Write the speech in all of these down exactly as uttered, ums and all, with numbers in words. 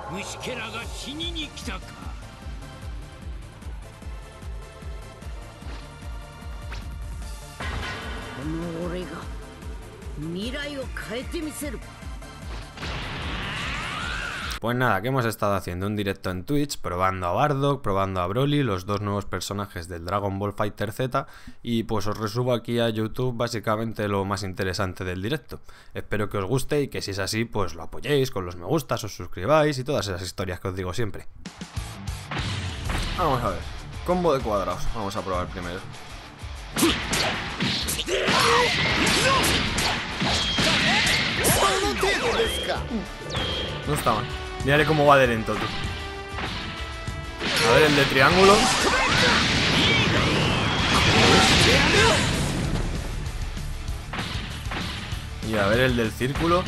Pues nada, que hemos estado haciendo un directo en Twitch probando a Bardock, probando a Broly, los dos nuevos personajes del Dragon Ball Fighter Z, y pues os resubo aquí a YouTube básicamente lo más interesante del directo. Espero que os guste y que si es así pues lo apoyéis con los me gustas, os suscribáis y todas esas historias que os digo siempre. Vamos a ver, combo de cuadrados, vamos a probar primero. No está mal. Mírale cómo va de lento, tú. A ver el de triángulo. Y a ver el del círculo.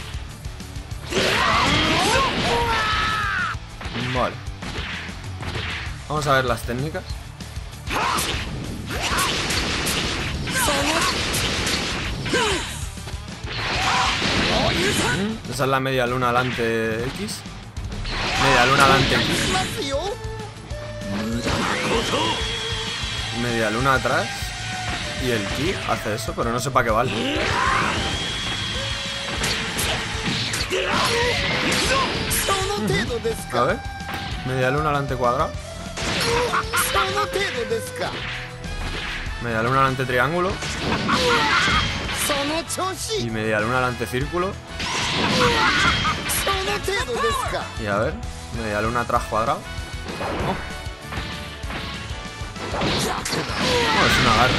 Vale. Vamos a ver las técnicas. Esa es la media luna alante X. Media luna alante X. Media luna atrás. Y el ki hace eso, pero no sé para qué vale. A ver. Media luna alante cuadrado. Media luna alante triángulo. Y media luna alante círculo. Y a ver, media luna atrás cuadrado. Oh. No, es un agarre.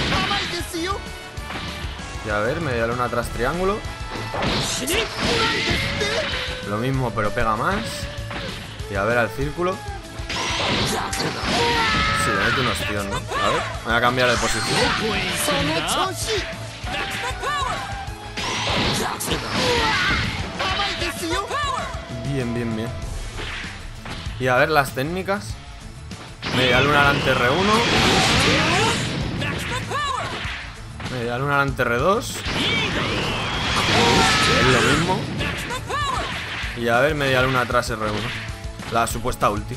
Y a ver, media luna atrás triángulo. Lo mismo pero pega más. Y a ver al círculo. Sí, le mete un ostión, ¿no? A ver, voy a cambiar de posición. Bien, bien, bien. Y a ver las técnicas. Media luna alante R uno. Media luna alante R dos. Es lo mismo. Y a ver media luna atrás R uno. La supuesta ulti.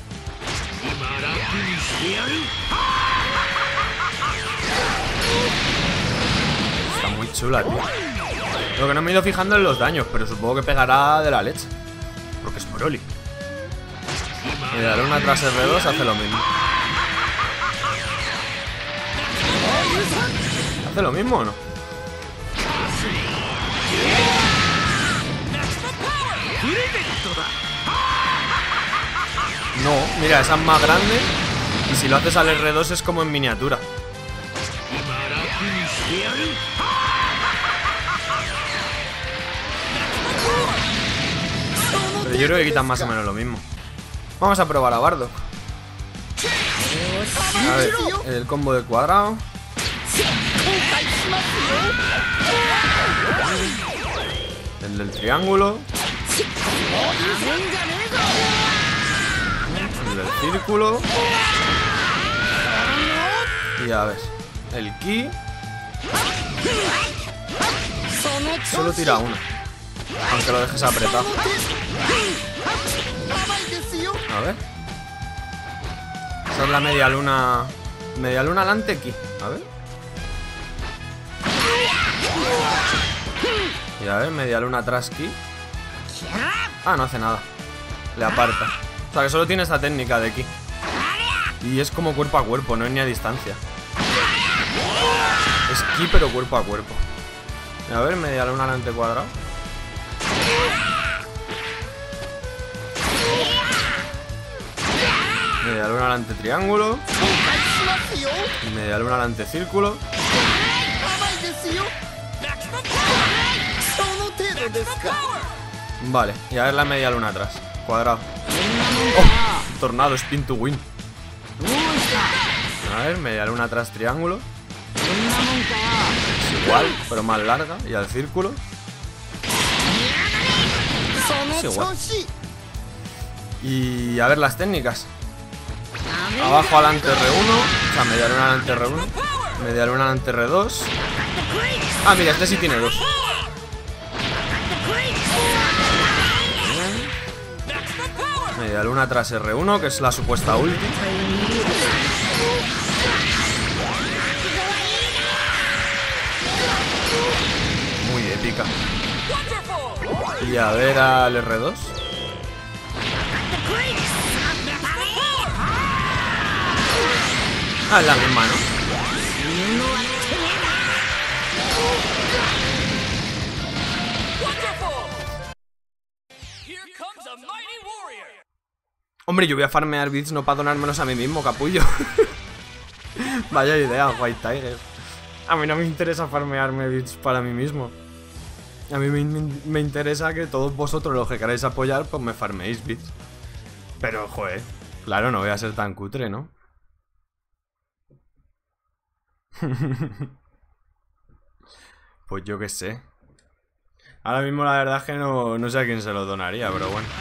Está muy chula, tío. Lo que no me he ido fijando en los daños, pero supongo que pegará de la leche. Porque es Broly. Y la luna tras R dos hace lo mismo. ¿Hace lo mismo o no? No, mira, esa es más grande. Y si lo haces al R dos es como en miniatura. Pero yo creo que quitan más o menos lo mismo. Vamos a probar a Bardock. A ver, el combo de cuadrado. El del triángulo. El del círculo. Y a ver, el ki. Solo tira uno, aunque lo dejes apretado. A ver. Esa es la media luna. Media luna alante ki. A ver. Y a ver, media luna atrás ki. Ah, no hace nada. Le aparta. O sea que solo tiene esta técnica de ki. Y es como cuerpo a cuerpo, no es ni a distancia. Es ki pero cuerpo a cuerpo. Y a ver, media luna alante cuadrado. Media luna alante triángulo. Y media luna alante círculo. Vale, y a ver la media luna atrás. Cuadrado. Oh, tornado, spin to win. A ver, media luna atrás triángulo. Es igual, pero más larga. Y al círculo. Es igual. Y a ver las técnicas. Abajo alante R uno. O sea, media luna alante R uno. Media luna alante R dos. Ah, mira, este sí tiene dos. Media luna tras erre uno, que es la supuesta ulti. Muy épica. Y a ver al erre dos. Ah, es la misma, ¿no? Hombre, yo voy a farmear bits no para donármelos a mí mismo, capullo. Vaya idea, White Tiger. A mí no me interesa farmearme bits para mí mismo. A mí me, me, me interesa que todos vosotros, los que queráis apoyar, pues me farmeéis bits. Pero, joder, claro, no voy a ser tan cutre, ¿no? Pues yo qué sé. Ahora mismo la verdad es que no, no sé a quién se lo donaría, pero bueno.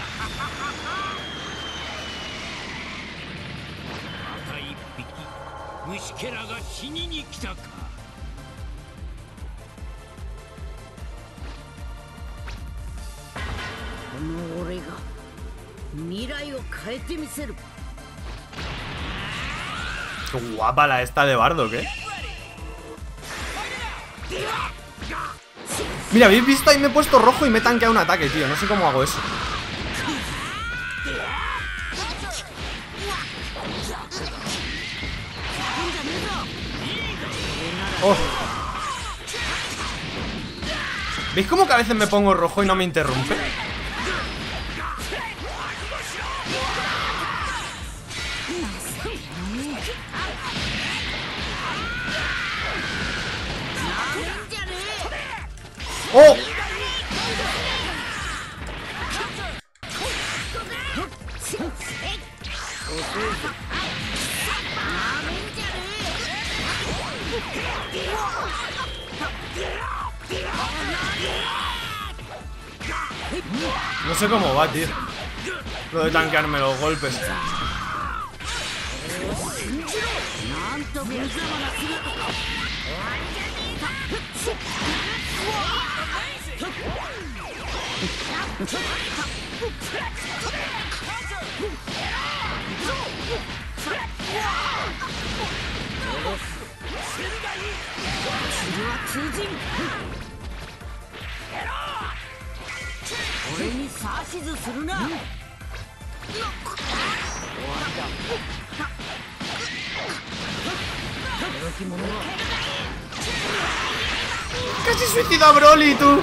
Qué guapa la esta de Bardock, ¿eh? Mira, ¿habéis visto? Ahí me he puesto rojo y me he tanqueado un ataque, tío. No sé cómo hago eso. Oh. ¿Veis cómo que a veces me pongo rojo y no me interrumpe? ¡Oh! No sé cómo va, tío. Lo de tanquearme los golpes. Casi suicido a Broly, tú.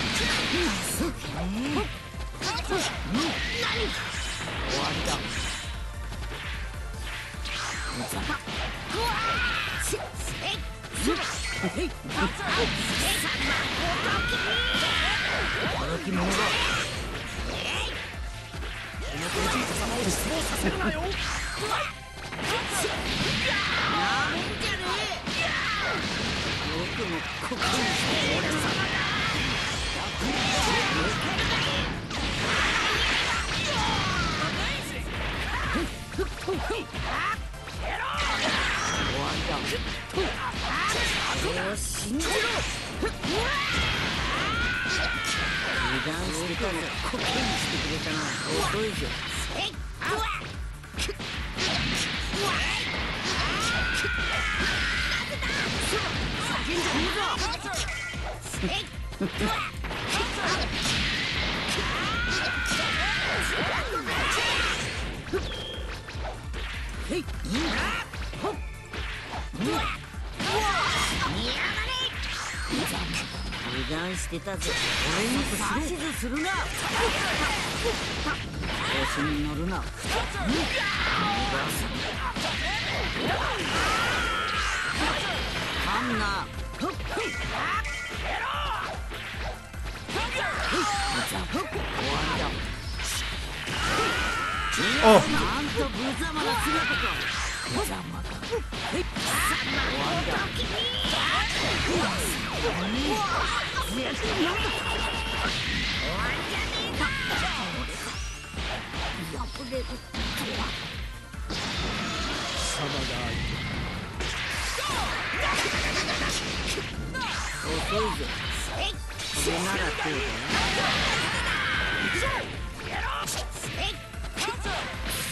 Oh.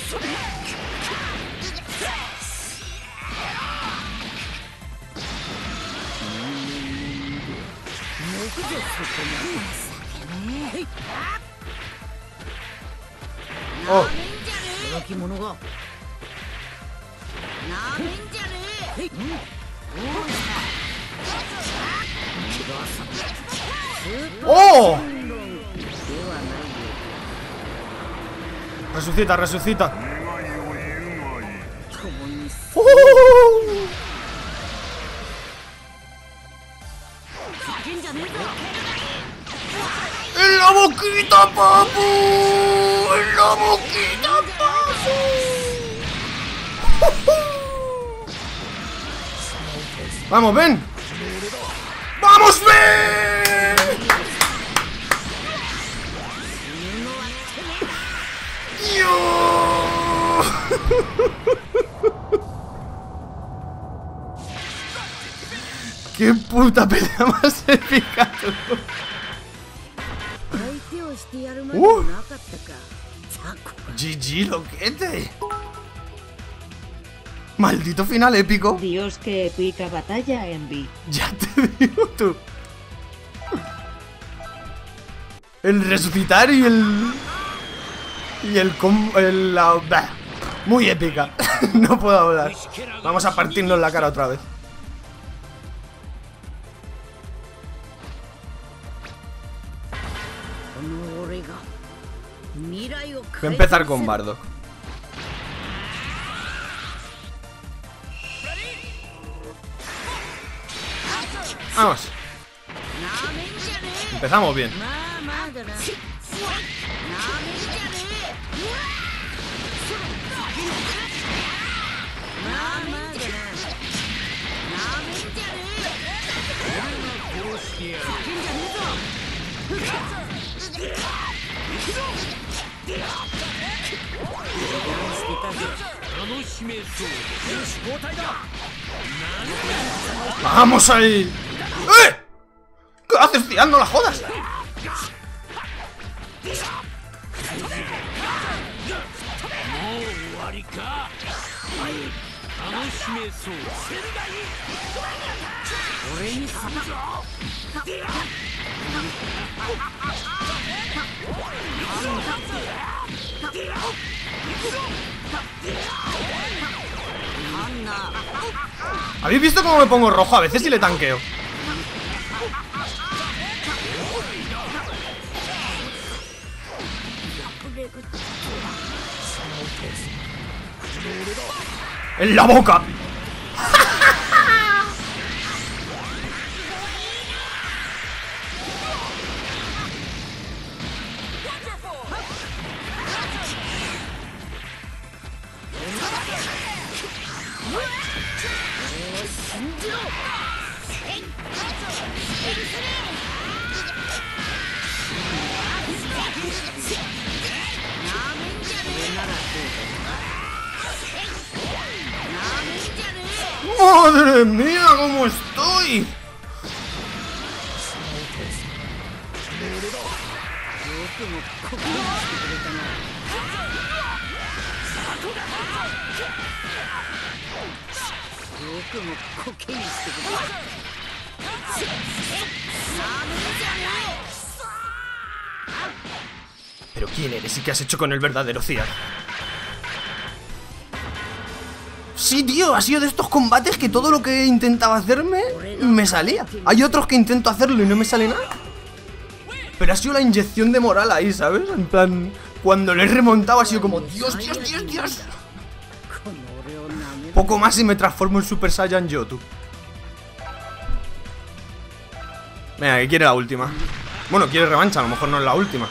Oh. ¡Oh! Resucita, resucita. ¡Oh! ¡En la boquita, papu! ¡En la boquita, papu! ¡Vamos, ven! ¡Vamos, ven! ¡Yo! ¡Qué puta pelea más épica! ¡Uh! G G, loquete. Maldito final épico. Dios, qué épica batalla, Envy. Ya te digo tú. El resucitar y el... Y el... Com el la, bah, muy épica. No puedo hablar. Vamos a partirnos la cara otra vez. Voy a empezar con Bardock. Vamos. Empezamos bien. ¡Vamos ahí! ¡Eh! ¿Qué haces, tío? ¡No la jodas! ¿Habéis visto cómo me pongo rojo a veces y le tanqueo? ¡En la boca! ¡Madre mía, cómo estoy! ¿Pero quién eres y qué has hecho con el verdadero Ciar? Sí, tío, ha sido de estos combates que todo lo que intentaba hacerme me salía. Hay otros que intento hacerlo y no me sale nada. Pero ha sido la inyección de moral ahí, ¿sabes? En plan, cuando le he remontado ha sido como Dios, Dios, Dios, Dios. Poco más y me transformo en Super Saiyan yo, tú. Venga, que quiere la última. Bueno, quiere revancha, a lo mejor no es la última.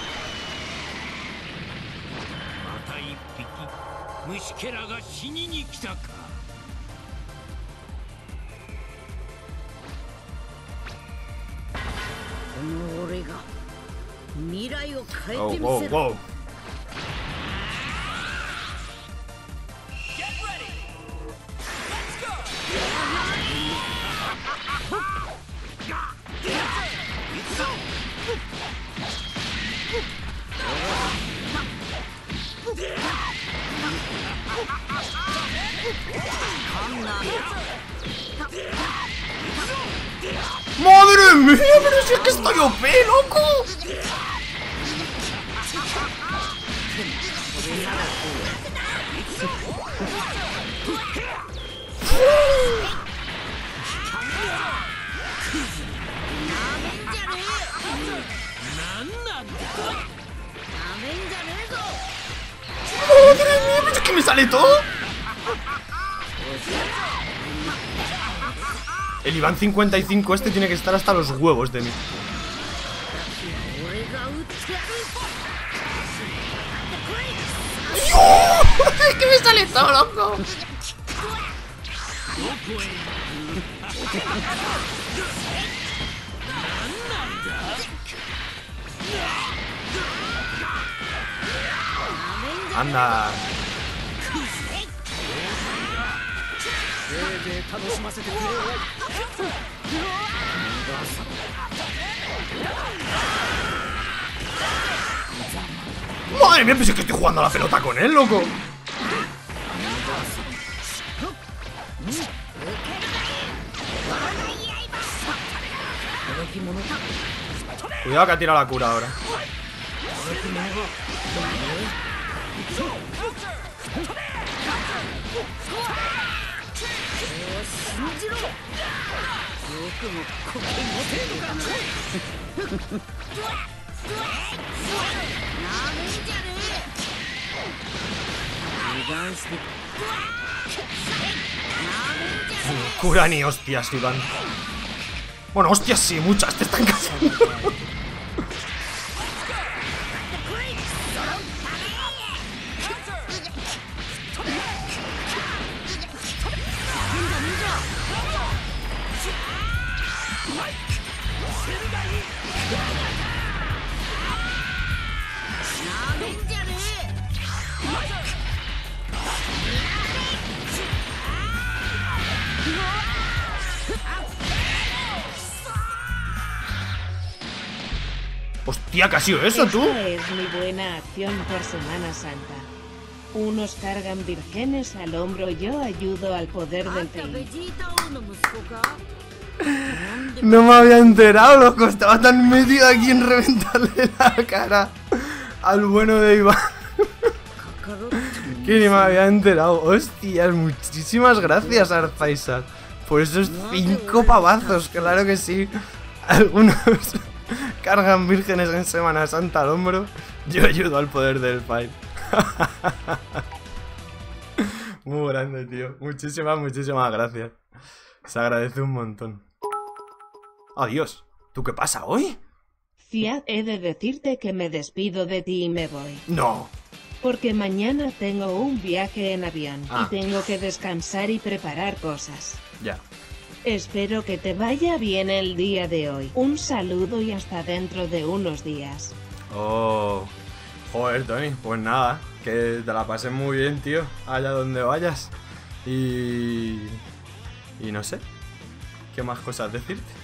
Oh, wow, wow. mía! ¡Pero si es que estoy O P, loco! ¡Madre mía! ¿Pero es que me sale todo? El Iván cincuenta y cinco este tiene que estar hasta los huevos de mí. ¡Dios! Es que me sale todo, loco. Anda. Madre mía, pensé que estoy jugando a la pelota con él, loco. Cuidado que ha tirado la cura ahora. Cura ni hostias, Iván. Bueno, hostias sí, muchas te están cayendo. Hostia, ¿qué ha sido eso, tú? Esta es mi buena acción por Semana Santa. Unos cargan vírgenes al hombro, yo ayudo al poder del pain. No me había enterado, loco. Estaba tan metido aquí en reventarle la cara al bueno de Iván que ni me había enterado. Hostias, muchísimas gracias, Arzaisar, por esos cinco pavazos. Claro que sí. Algunos cargan vírgenes en Semana Santa al hombro. Yo ayudo al poder del pain. Muy grande, tío. Muchísimas, muchísimas gracias. Se agradece un montón. Adiós. ¿Tú qué pasa hoy? Fiat, he de decirte que me despido de ti y me voy. No. Porque mañana tengo un viaje en avión Ah. y tengo que descansar y preparar cosas. Ya. Espero que te vaya bien el día de hoy. Un saludo y hasta dentro de unos días. Oh. Joder, Tony. Pues nada. Que te la pases muy bien, tío. Allá donde vayas. Y... Y no sé. ¿Qué más cosas decirte?